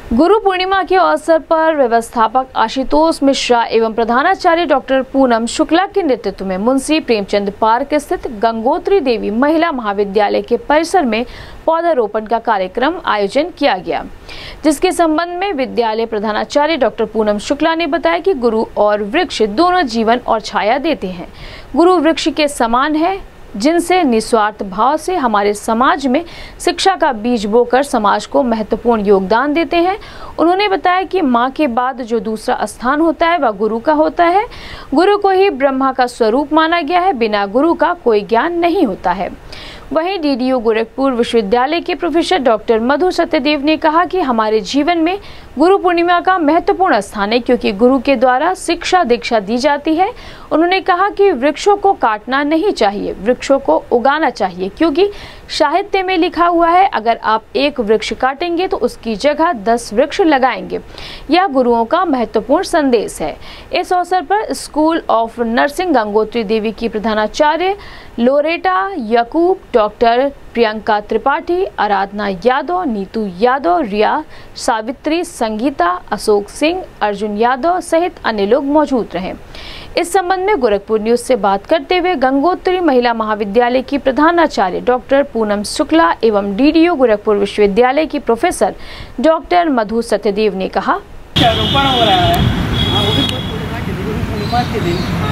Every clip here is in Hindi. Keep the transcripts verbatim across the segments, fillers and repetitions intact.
गुरु पूर्णिमा के अवसर पर व्यवस्थापक आशुतोष मिश्रा एवं प्रधानाचार्य डॉक्टर पूनम शुक्ला के नेतृत्व में मुंशी प्रेमचंद पार्क स्थित गंगोत्री देवी महिला महाविद्यालय के परिसर में पौधारोपण का कार्यक्रम आयोजन किया गया, जिसके संबंध में विद्यालय प्रधानाचार्य डॉक्टर पूनम शुक्ला ने बताया कि गुरु और वृक्ष दोनों जीवन और छाया देते हैं। गुरु वृक्ष के समान है, जिनसे निस्वार्थ भाव से हमारे समाज में शिक्षा का बीज बोकर समाज को महत्वपूर्ण योगदान देते हैं। उन्होंने बताया कि माँ के बाद जो दूसरा स्थान होता है वह गुरु का होता है। गुरु को ही ब्रह्मा का स्वरूप माना गया है, बिना गुरु का कोई ज्ञान नहीं होता है। वहीं डीडीओ गोरखपुर विश्वविद्यालय के प्रोफेसर डॉक्टर मधु सत्यदेव ने कहा कि हमारे जीवन में गुरु पूर्णिमा का महत्वपूर्ण स्थान है, क्योंकि गुरु के द्वारा शिक्षा दीक्षा दी जाती है। उन्होंने कहा कि वृक्षों को काटना नहीं चाहिए, वृक्षों को उगाना चाहिए, क्योंकि साहित्य में लिखा हुआ है, अगर आप एक वृक्ष काटेंगे तो उसकी जगह दस वृक्ष लगाएंगे। यह गुरुओं का महत्वपूर्ण संदेश है। इस अवसर पर school of nursing Gangotri Devi की प्रधानाचार्य लोरेटा यकूब, डॉक्टर प्रियंका त्रिपाठी, आराधना यादव, नीतू यादव, रिया, सावित्री, संगीता, अशोक सिंह, अर्जुन यादव सहित अन्य लोग मौजूद रहे। इस संबंध में गोरखपुर न्यूज से बात करते हुए गंगोत्री महिला महाविद्यालय की प्रधानाचार्य डॉक्टर पूनम शुक्ला एवं डीडीओ गोरखपुर विश्वविद्यालय की प्रोफेसर डॉक्टर मधु सत्यदेव ने कहा, रोपण हो रहा है, वो भी पूर्णिमा के दिन, पूर्णिमा के दिन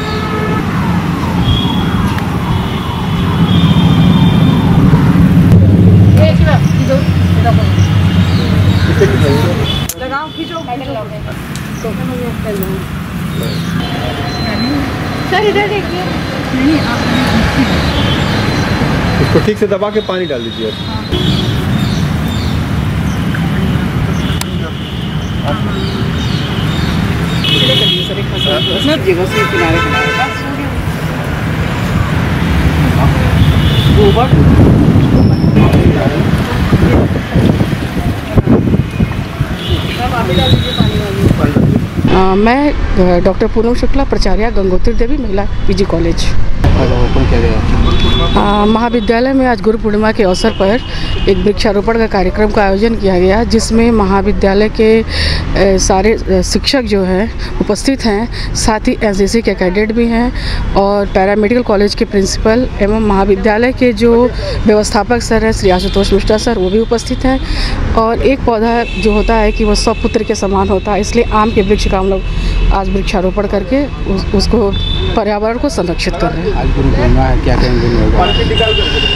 लगाओ, खींचो सर, इधर देखिए। नहीं, इसको ठीक से दबा के पानी डाल दीजिए। सब जगह से किनारे किनारे गोबर आ, मैं डॉक्टर पूनम शुक्ला, प्राचार्य गंगोत्री देवी महिला पीजी कॉलेज। महाविद्यालय में आज गुरु पूर्णिमा के अवसर पर एक वृक्षारोपण का कार्यक्रम का आयोजन किया गया, जिसमें महाविद्यालय के ए, सारे शिक्षक जो हैं उपस्थित हैं, साथ ही एनसीसी के कैडेट भी हैं और पैरामेडिकल कॉलेज के प्रिंसिपल एवं महाविद्यालय के जो व्यवस्थापक सर हैं श्री आशुतोष मिश्रा सर, वो भी उपस्थित हैं। और एक पौधा जो होता है कि वो सब पुत्र के समान होता है, इसलिए आम के वृक्ष का हम लोग आज वृक्षारोपण करके उस, उसको पर्यावरण को संरक्षित कर रहे हैं। आज गुरु पूर्णिमा है, क्या कहेंगे?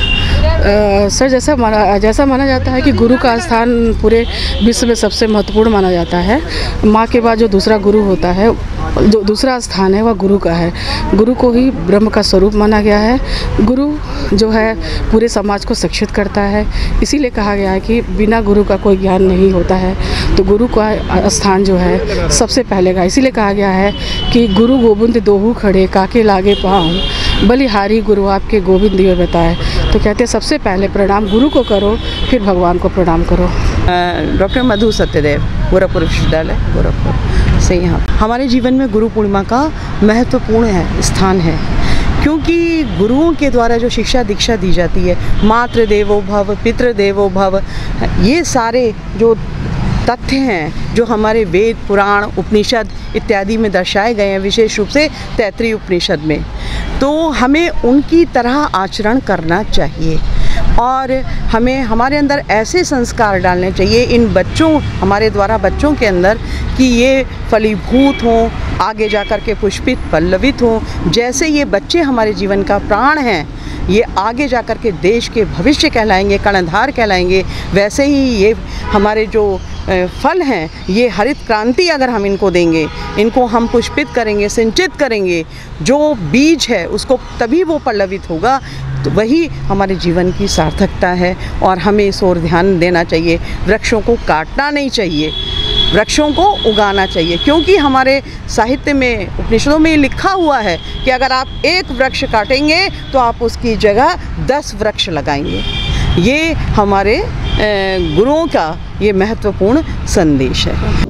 आ, सर जैसा माना जैसा माना जाता है कि गुरु का स्थान पूरे विश्व में सबसे महत्वपूर्ण माना जाता है। माँ के बाद जो दूसरा गुरु होता है, जो दूसरा स्थान है वह गुरु का है। गुरु को ही ब्रह्म का स्वरूप माना गया है। गुरु जो है पूरे समाज को शिक्षित करता है, इसीलिए कहा गया है कि बिना गुरु का कोई ज्ञान नहीं होता है। तो गुरु का स्थान जो है सबसे पहले का, इसीलिए कहा गया है कि गुरु गोविंद दोहू खड़े काके लागे पाँव, बलिहारी गुरु आपके गोविंद दिए बताए। तो कहते हैं सबसे पहले प्रणाम गुरु को करो, फिर भगवान को प्रणाम करो। डॉक्टर मधु सत्यदेव, गोरखपुर विश्वविद्यालय गोरखपुर से यहाँ। हमारे जीवन में गुरु पूर्णिमा का महत्वपूर्ण है स्थान है, क्योंकि गुरुओं के द्वारा जो शिक्षा दीक्षा दी जाती है, मातृ देवो भव, पितृ देवो भव, ये सारे जो तथ्य हैं जो हमारे वेद, पुराण, उपनिषद इत्यादि में दर्शाए गए हैं, विशेष रूप से तैत्तिरीय उपनिषद में, तो हमें उनकी तरह आचरण करना चाहिए और हमें हमारे अंदर ऐसे संस्कार डालने चाहिए इन बच्चों, हमारे द्वारा बच्चों के अंदर, कि ये फलीभूत हों, आगे जा कर के पुष्पित पल्लवित हों। जैसे ये बच्चे हमारे जीवन का प्राण हैं, ये आगे जा कर के देश के भविष्य कहलाएंगे, कर्णधार कहलाएंगे, वैसे ही ये हमारे जो फल हैं, ये हरित क्रांति अगर हम इनको देंगे, इनको हम पुष्पित करेंगे, सिंचित करेंगे, जो बीज है उसको तभी वो पल्लवित होगा। तो वही हमारे जीवन की सार्थकता है और हमें इस ओर ध्यान देना चाहिए। वृक्षों को काटना नहीं चाहिए, वृक्षों को उगाना चाहिए, क्योंकि हमारे साहित्य में, उपनिषदों में लिखा हुआ है कि अगर आप एक वृक्ष काटेंगे तो आप उसकी जगह दस वृक्ष लगाएंगे। ये हमारे गुरुओं का ये महत्वपूर्ण संदेश है।